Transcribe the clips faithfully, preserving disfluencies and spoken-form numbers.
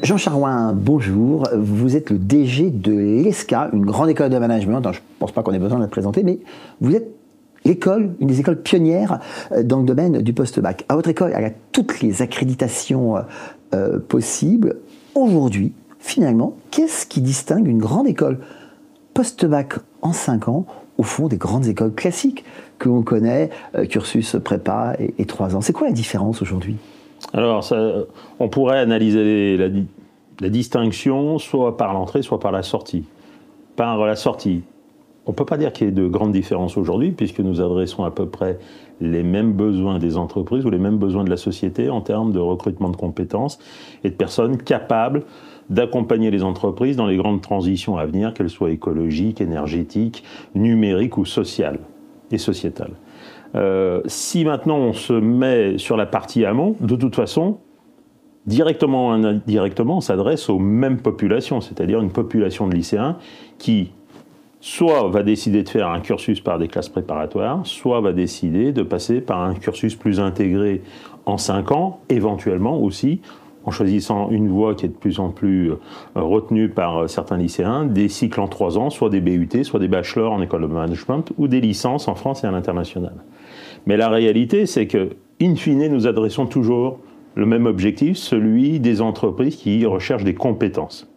Jean Charouin, bonjour. Vous êtes le D G de l'E S C A, une grande école de management. Je ne pense pas qu'on ait besoin de la présenter, mais vous êtes l'école, une des écoles pionnières dans le domaine du post-bac. À votre école, elle a toutes les accréditations euh, possibles. Aujourd'hui, finalement, qu'est-ce qui distingue une grande école post-bac en cinq ans au fond des grandes écoles classiques que l'on connaît, euh, cursus prépa et, et trois ans? C'est quoi la différence aujourd'hui? Alors, ça, on pourrait analyser la, la distinction soit par l'entrée, soit par la sortie. Par la sortie, on ne peut pas dire qu'il y ait de grandes différences aujourd'hui, puisque nous adressons à peu près les mêmes besoins des entreprises ou les mêmes besoins de la société en termes de recrutement de compétences et de personnes capables d'accompagner les entreprises dans les grandes transitions à venir, qu'elles soient écologiques, énergétiques, numériques ou sociales et sociétales. Euh, si maintenant on se met sur la partie amont, de toute façon, directement ou indirectement, on s'adresse aux mêmes populations, c'est-à-dire une population de lycéens qui soit va décider de faire un cursus par des classes préparatoires, soit va décider de passer par un cursus plus intégré en cinq ans, éventuellement aussi, en choisissant une voie qui est de plus en plus retenue par certains lycéens, des cycles en trois ans, soit des B U T, soit des bachelors en école de management, ou des licences en France et à l'international. Mais la réalité, c'est que, in fine, nous adressons toujours le même objectif, celui des entreprises qui recherchent des compétences.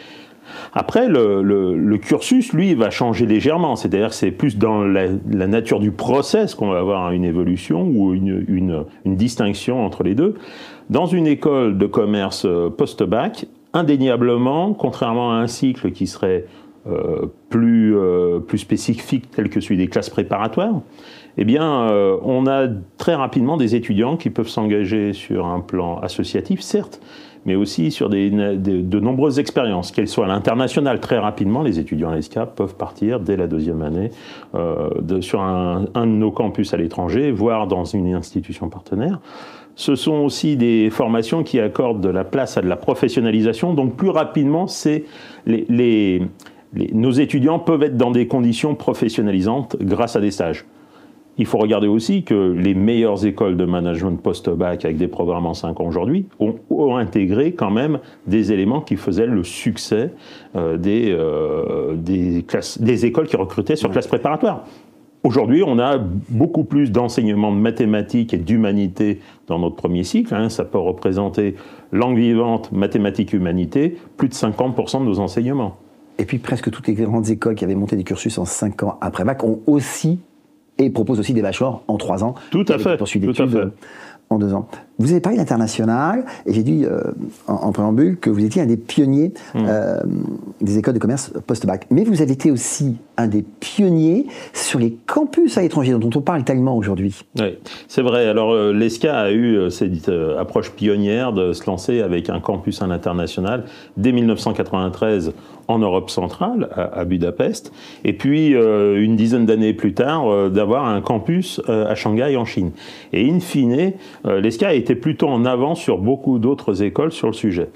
Après, le, le, le cursus, lui, va changer légèrement. C'est-à-dire que c'est plus dans la, la nature du process qu'on va avoir une évolution ou une, une, une distinction entre les deux. Dans une école de commerce post-bac, indéniablement, contrairement à un cycle qui serait euh, plus, euh, plus spécifique tel que celui des classes préparatoires, eh bien, euh, on a très rapidement des étudiants qui peuvent s'engager sur un plan associatif, certes, mais aussi sur des, de, de nombreuses expériences, qu'elles soient à l'international. Très rapidement, les étudiants à l'E S C A peuvent partir dès la deuxième année euh, de, sur un, un de nos campus à l'étranger, voire dans une institution partenaire. Ce sont aussi des formations qui accordent de la place à de la professionnalisation, donc plus rapidement, c'est les, les, les, nos étudiants peuvent être dans des conditions professionnalisantes grâce à des stages. Il faut regarder aussi que les meilleures écoles de management post-bac avec des programmes en cinq ans aujourd'hui ont, ont intégré quand même des éléments qui faisaient le succès euh, des, euh, des, classes, des écoles qui recrutaient sur classe préparatoire. Aujourd'hui, on a beaucoup plus d'enseignements de mathématiques et d'humanité dans notre premier cycle. Hein. Ça peut représenter langue vivante, mathématiques, humanité, plus de cinquante pour cent de nos enseignements. Et puis presque toutes les grandes écoles qui avaient monté des cursus en cinq ans après bac ont aussi et propose aussi des bachelors en trois ans. Tout à fait. Poursuite d'études en deux ans. Vous avez parlé d'international, et j'ai dit euh, en, en préambule que vous étiez un des pionniers mmh. euh, des écoles de commerce post-bac. Mais vous avez été aussi un des pionniers sur les campus à l'étranger, dont on parle tellement aujourd'hui. Oui, c'est vrai. Alors, euh, l'E S C A a eu euh, cette euh, approche pionnière de se lancer avec un campus à l'international dès mille neuf cent quatre-vingt-treize en Europe centrale, à, à Budapest, et puis euh, une dizaine d'années plus tard, euh, d'avoir un campus euh, à Shanghai en Chine. Et in fine, euh, l'E S C A a été plutôt en avance sur beaucoup d'autres écoles sur le sujet.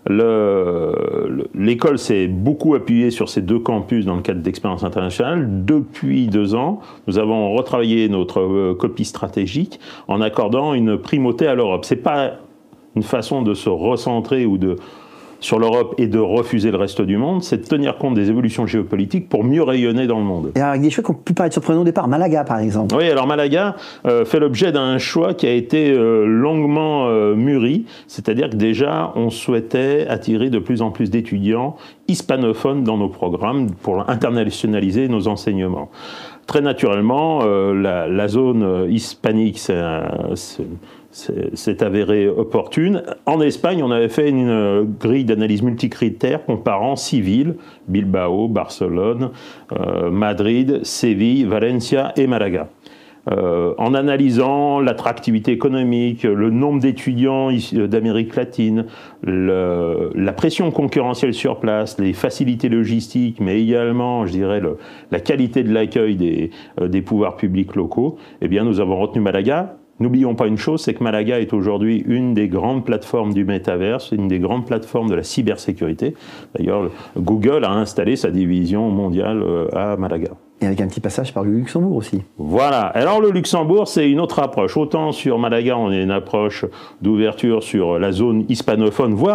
L'école s'est beaucoup appuyée sur ces deux campus dans le cadre d'expériences internationales. Depuis deux ans, nous avons retravaillé notre euh, copie stratégique en accordant une primauté à l'Europe. C'est pas une façon de se recentrer ou de sur l'Europe et de refuser le reste du monde, c'est de tenir compte des évolutions géopolitiques pour mieux rayonner dans le monde. Et avec des choix qui ont pu paraître surprenants au départ, Malaga par exemple. Oui, alors Malaga euh, fait l'objet d'un choix qui a été euh, longuement euh, mûri, c'est-à-dire que déjà on souhaitait attirer de plus en plus d'étudiants hispanophones dans nos programmes pour internationaliser nos enseignements. Très naturellement, euh, la, la zone hispanique, c'est c'est avéré opportune. En Espagne, on avait fait une grille d'analyse multicritère comparant six villes, Bilbao, Barcelone, euh, Madrid, Séville, Valencia et Malaga. Euh, en analysant l'attractivité économique, le nombre d'étudiants d'Amérique latine, le, la pression concurrentielle sur place, les facilités logistiques, mais également, je dirais, le, la qualité de l'accueil des, euh, des pouvoirs publics locaux, eh bien, nous avons retenu Malaga. N'oublions pas une chose, c'est que Malaga est aujourd'hui une des grandes plateformes du métaverse, une des grandes plateformes de la cybersécurité. D'ailleurs, Google a installé sa division mondiale à Malaga. Et avec un petit passage par le Luxembourg aussi. Voilà. Alors le Luxembourg, c'est une autre approche. Autant sur Malaga, on a une approche d'ouverture sur la zone hispanophone, voire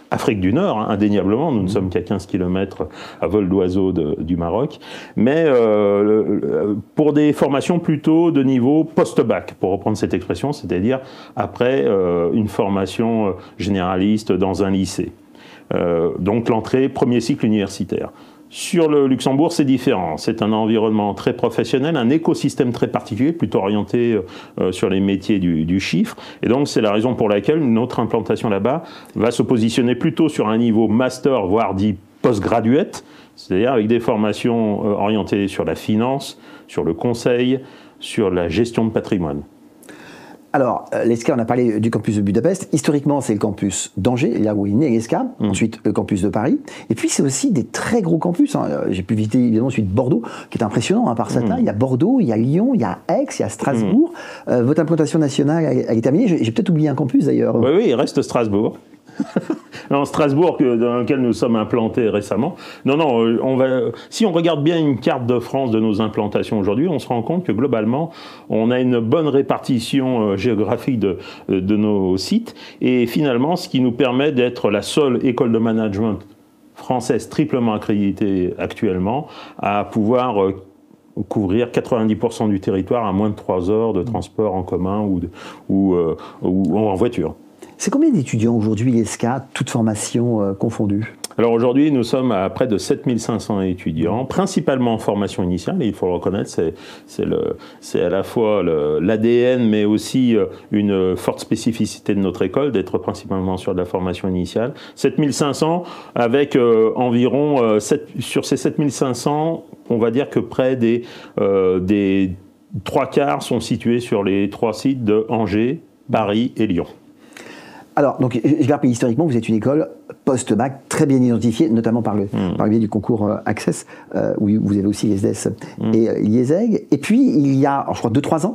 Afrique du Nord, hein, indéniablement, nous ne sommes qu'à quinze kilomètres à vol d'oiseau du Maroc, mais euh, le, pour des formations plutôt de niveau post-bac, pour reprendre cette expression, c'est-à-dire après euh, une formation généraliste dans un lycée. Euh, donc l'entrée, premier cycle universitaire. Sur le Luxembourg, c'est différent. C'est un environnement très professionnel, un écosystème très particulier, plutôt orienté euh, sur les métiers du, du chiffre. Et donc, c'est la raison pour laquelle notre implantation là-bas va se positionner plutôt sur un niveau master, voire dit postgraduate, c'est-à-dire avec des formations euh, orientées sur la finance, sur le conseil, sur la gestion de patrimoine. Alors, l'E S C A, on a parlé du campus de Budapest. Historiquement, c'est le campus d'Angers, là où est né l'E S C A. Mmh. Ensuite, le campus de Paris. Et puis, c'est aussi des très gros campus. Hein. J'ai pu visiter, évidemment, celui de Bordeaux, qui est impressionnant hein, par sa taille. Mmh. Il y a Bordeaux, il y a Lyon, il y a Aix, il y a Strasbourg. Mmh. Euh, votre implantation nationale, elle, elle est terminée. J'ai, j'ai peut-être oublié un campus, d'ailleurs. Oui, oui, il reste Strasbourg. Non, Strasbourg, dans lequel nous sommes implantés récemment. Non, non, on va, si on regarde bien une carte de France de nos implantations aujourd'hui, on se rend compte que globalement, on a une bonne répartition géographique de, de nos sites. Et finalement, ce qui nous permet d'être la seule école de management française triplement accréditée actuellement à pouvoir couvrir quatre-vingt-dix pour cent du territoire à moins de trois heures de transport en commun ou, de, ou, euh, ou en voiture. C'est combien d'étudiants aujourd'hui, l'E S C A, toutes formations euh, confondues? Alors aujourd'hui, nous sommes à près de sept mille cinq cents étudiants, principalement en formation initiale, et il faut le reconnaître, c'est, c'est, le, c'est à la fois le, l'A D N, mais aussi une forte spécificité de notre école, d'être principalement sur de la formation initiale. sept mille cinq cents, avec euh, environ, euh, sept, sur ces sept mille cinq cents, on va dire que près des, euh, des trois quarts sont situés sur les trois sites de Angers, Paris et Lyon. Alors, donc, je vais rappeler historiquement, vous êtes une école post-bac très bien identifiée, notamment par le, mmh. par le biais du concours euh, Access, euh, où vous avez aussi l'E S D E S mmh. et euh, l'I E S E G. Et puis, il y a, je crois, deux trois ans,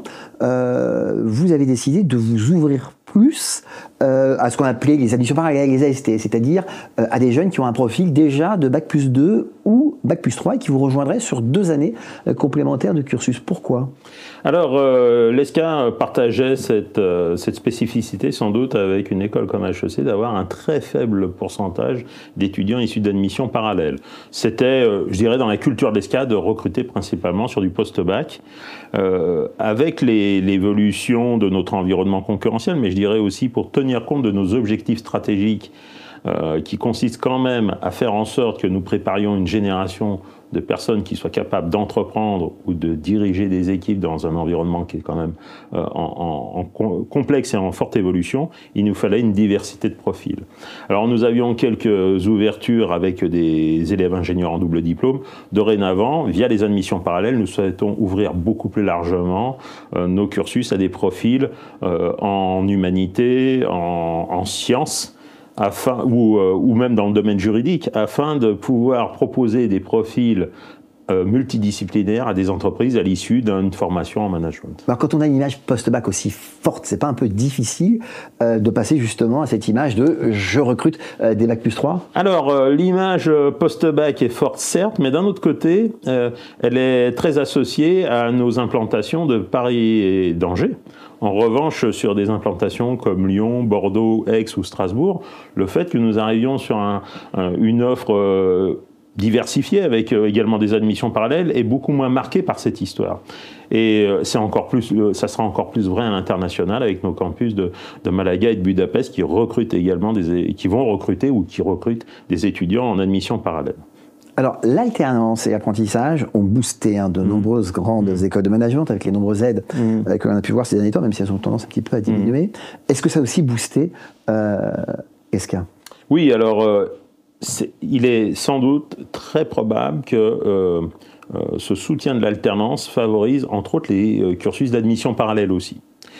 euh, vous avez décidé de vous ouvrir plus euh, à ce qu'on appelait les admissions parallèles, les A S T, c'est-à-dire euh, à des jeunes qui ont un profil déjà de bac plus deux ou bac plus trois et qui vous rejoindraient sur deux années euh, complémentaires de cursus. Pourquoi ? Alors, euh, l'E S C A partageait cette, euh, cette spécificité sans doute avec une école comme H E C d'avoir un très faible pourcentage d'étudiants issus d'admissions parallèles. C'était, euh, je dirais, dans la culture de l'E S C A de recruter principalement sur du post-bac, euh, avec les, l'évolution de notre environnement concurrentiel, mais je dirais aussi pour tenir compte de nos objectifs stratégiques euh, qui consistent quand même à faire en sorte que nous préparions une génération de personnes qui soient capables d'entreprendre ou de diriger des équipes dans un environnement qui est quand même euh, en, en, en complexe et en forte évolution, il nous fallait une diversité de profils. Alors nous avions quelques ouvertures avec des élèves ingénieurs en double diplôme. Dorénavant, via les admissions parallèles, nous souhaitons ouvrir beaucoup plus largement euh, nos cursus à des profils euh, en humanité, en, en sciences, afin, ou, euh, ou même dans le domaine juridique, afin de pouvoir proposer des profils euh, multidisciplinaires à des entreprises à l'issue d'une formation en management. Alors quand on a une image post-bac aussi forte, c'est pas un peu difficile euh, de passer justement à cette image de je recrute euh, des bac plus trois? Alors euh, l'image post-bac est forte certes, mais d'un autre côté, euh, elle est très associée à nos implantations de Paris et d'Angers. En revanche, sur des implantations comme Lyon, Bordeaux, Aix ou Strasbourg, le fait que nous arrivions sur un, un, une offre euh, diversifiée avec euh, également des admissions parallèles est beaucoup moins marqué par cette histoire. Et euh, c'est encore plus, euh, ça sera encore plus vrai à l'international avec nos campus de, de Malaga et de Budapest qui recrutent également des, qui vont recruter ou qui recrutent des étudiants en admission parallèle. Alors, l'alternance et l'apprentissage ont boosté hein, de mmh. nombreuses grandes mmh. écoles de management avec les nombreuses aides mmh. euh, que l'on a pu voir ces derniers temps, même si elles ont tendance un petit peu à diminuer. Mmh. Est-ce que ça a aussi boosté euh, l'E S C A ? Oui, alors, euh, c'est, il est sans doute très probable que euh, euh, ce soutien de l'alternance favorise, entre autres, les euh, cursus d'admission parallèle aussi.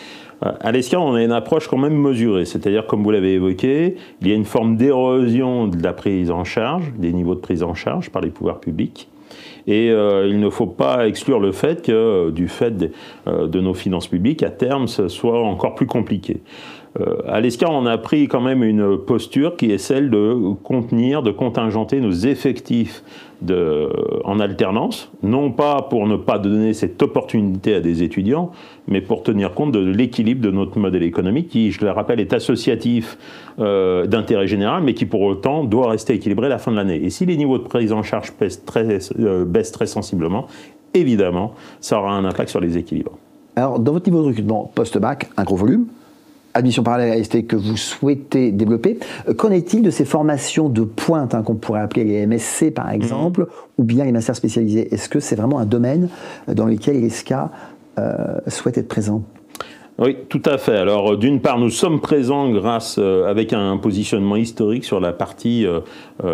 À l'E S C A, on a une approche quand même mesurée, c'est-à-dire, comme vous l'avez évoqué, il y a une forme d'érosion de la prise en charge, des niveaux de prise en charge par les pouvoirs publics, et euh, il ne faut pas exclure le fait que, du fait de, euh, de nos finances publiques, à terme, ce soit encore plus compliqué. Euh, à l'E S C A, on a pris quand même une posture qui est celle de contenir, de contingenter nos effectifs de, en alternance, non pas pour ne pas donner cette opportunité à des étudiants, mais pour tenir compte de l'équilibre de notre modèle économique qui, je le rappelle, est associatif euh, d'intérêt général, mais qui pour autant doit rester équilibré à la fin de l'année. Et si les niveaux de prise en charge baissent très, euh, baissent très sensiblement, évidemment, ça aura un impact sur les équilibres. Alors, dans votre niveau de recrutement post-bac, un gros volume, admission parallèle à l'E S T que vous souhaitez développer. Qu'en est-il de ces formations de pointe hein, qu'on pourrait appeler les M S C par exemple, mmh. ou bien les masters spécialisés? Est-ce que c'est vraiment un domaine dans lequel l'E S C A euh, souhaite être présent? Oui, tout à fait. Alors, d'une part, nous sommes présents grâce, euh, avec un positionnement historique sur la partie euh,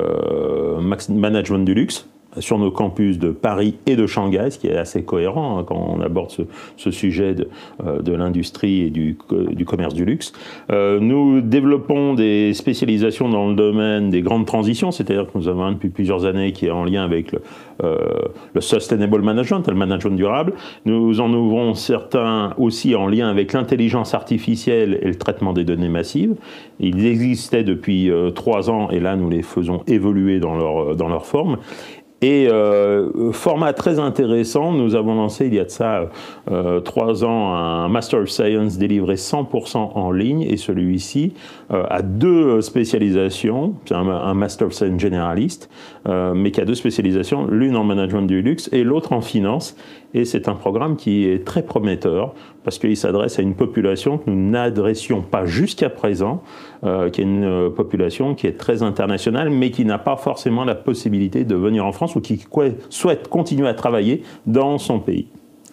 euh, management du luxe, sur nos campus de Paris et de Shanghai, ce qui est assez cohérent hein, quand on aborde ce, ce sujet de, euh, de l'industrie et du, du commerce du luxe. Euh, nous développons des spécialisations dans le domaine des grandes transitions, c'est-à-dire que nous avons un depuis plusieurs années qui est en lien avec le, euh, le sustainable management, le management durable. Nous en ouvrons certains aussi en lien avec l'intelligence artificielle et le traitement des données massives. Ils existaient depuis euh, trois ans et là nous les faisons évoluer dans leur, dans leur forme. Et euh, format très intéressant, nous avons lancé il y a de ça euh, trois ans un Master of Science délivré cent pour cent en ligne et celui-ci euh, a deux spécialisations, c'est un, un Master of Science généraliste, euh, mais qui a deux spécialisations, l'une en management du luxe et l'autre en finance. Et c'est un programme qui est très prometteur parce qu'il s'adresse à une population que nous n'adressions pas jusqu'à présent, euh, qui est une population qui est très internationale, mais qui n'a pas forcément la possibilité de venir en France ou qui souhaite continuer à travailler dans son pays.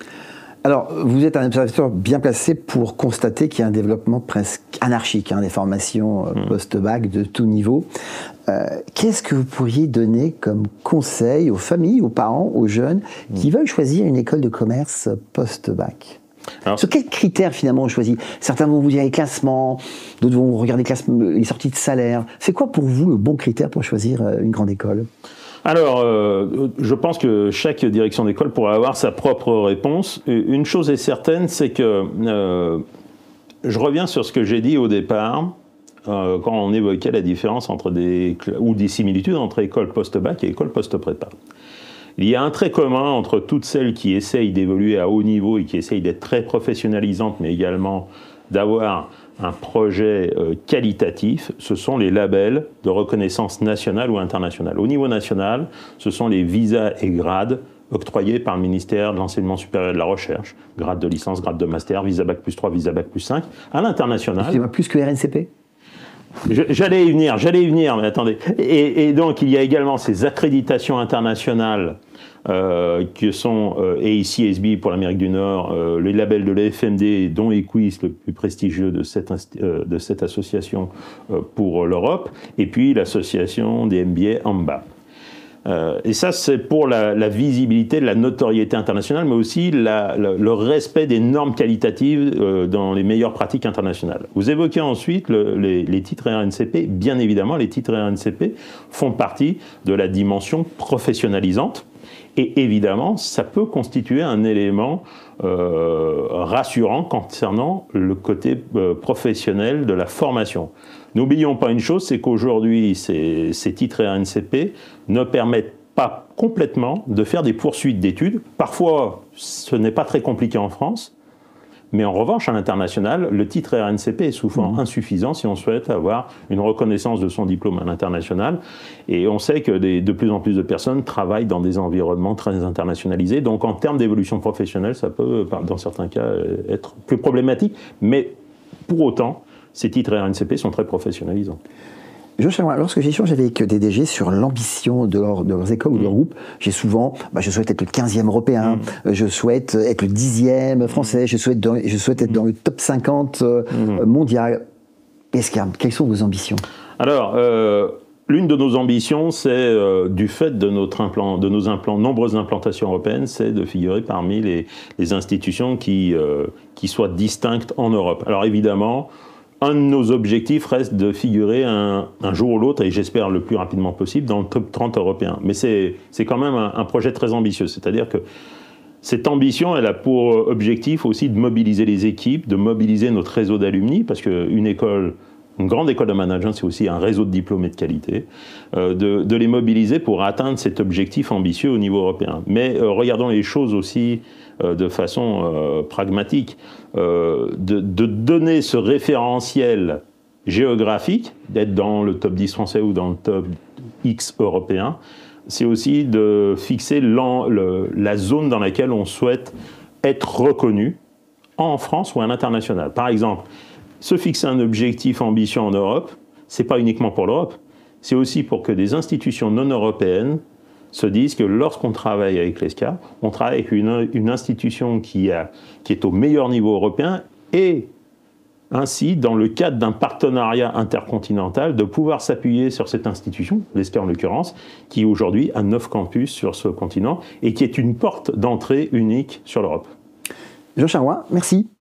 Alors, vous êtes un observateur bien placé pour constater qu'il y a un développement presque anarchique hein, des formations euh, post-bac de tout niveau. Euh, Qu'est-ce que vous pourriez donner comme conseil aux familles, aux parents, aux jeunes qui veulent choisir une école de commerce post-bac? Alors, sur quels critères finalement on choisit? Certains vont vous dire les classements, d'autres vont regarder les sorties de salaire. C'est quoi pour vous le bon critère pour choisir une grande école? Alors, euh, je pense que chaque direction d'école pourrait avoir sa propre réponse. Une chose est certaine, c'est que euh, je reviens sur ce que j'ai dit au départ, euh, quand on évoquait la différence entre des, ou des similitudes entre école post-bac et école post-prépa. Il y a un trait commun entre toutes celles qui essayent d'évoluer à haut niveau et qui essayent d'être très professionnalisantes, mais également d'avoir un projet euh, qualitatif, ce sont les labels de reconnaissance nationale ou internationale. Au niveau national, ce sont les visas et grades octroyés par le ministère de l'Enseignement supérieur et de la Recherche, grade de licence, grade de master, visa bac plus trois, visa bac plus cinq. À l'international... Excusez-moi, plus que R N C P? J'allais y venir, j'allais y venir, mais attendez. Et, et donc, il y a également ces accréditations internationales euh, que sont euh, A E C S B pour l'Amérique du Nord, euh, les labels de l'A F M D, dont Equis, le plus prestigieux de cette, euh, de cette association euh, pour l'Europe, et puis l'association des M B A A M B A. Euh, et ça, c'est pour la, la visibilité, la notoriété internationale, mais aussi la, la, le respect des normes qualitatives euh, dans les meilleures pratiques internationales. Vous évoquez ensuite le, les, les titres R N C P. Bien évidemment, les titres R N C P font partie de la dimension professionnalisante. Et évidemment, ça peut constituer un élément euh, rassurant concernant le côté euh, professionnel de la formation. N'oublions pas une chose, c'est qu'aujourd'hui, ces, ces titres R N C P ne permettent pas complètement de faire des poursuites d'études. Parfois, ce n'est pas très compliqué en France, mais en revanche, à l'international, le titre R N C P est souvent mmh. insuffisant si on souhaite avoir une reconnaissance de son diplôme à l'international. Et on sait que des, de plus en plus de personnes travaillent dans des environnements très internationalisés. Donc, en termes d'évolution professionnelle, ça peut, dans certains cas, être plus problématique. Mais pour autant, ces titres R N C P sont très professionnalisants. Lorsque j'échange avec des D G sur l'ambition de, leur, de leurs écoles mmh. ou de leurs groupes, j'ai souvent, bah, je souhaite être le quinzième européen, mmh. je souhaite être le dixième français, je souhaite, dans, je souhaite être dans le top cinquante euh, mmh. mondial. Est-ce qu'il y a, quelles sont vos ambitions? Alors, euh, l'une de nos ambitions, c'est, euh, du fait de, notre implant, de nos implants, nombreuses implantations européennes, c'est de figurer parmi les, les institutions qui, euh, qui soient distinctes en Europe. Alors évidemment, un de nos objectifs reste de figurer un, un jour ou l'autre, et j'espère le plus rapidement possible, dans le top trente européen. Mais c'est quand même un, un projet très ambitieux, c'est-à-dire que Cette ambition, elle a pour objectif aussi de mobiliser les équipes, de mobiliser notre réseau d'alumni, parce qu'une école, une grande école de management, c'est aussi un réseau de diplômés de qualité, euh, de, de les mobiliser pour atteindre cet objectif ambitieux au niveau européen. Mais euh, regardons les choses aussi euh, de façon euh, pragmatique, euh, de, de donner ce référentiel géographique, d'être dans le top dix français ou dans le top X européen, c'est aussi de fixer le, la zone dans laquelle on souhaite être reconnu en France ou à l'international. Par exemple, se fixer un objectif ambition en Europe, ce n'est pas uniquement pour l'Europe, c'est aussi pour que des institutions non européennes se disent que lorsqu'on travaille avec l'E S C A, on travaille avec une, une institution qui, a, qui est au meilleur niveau européen et ainsi, dans le cadre d'un partenariat intercontinental, de pouvoir s'appuyer sur cette institution, l'E S C A en l'occurrence, qui aujourd'hui a neuf campus sur ce continent et qui est une porte d'entrée unique sur l'Europe. Jean Charrois, merci.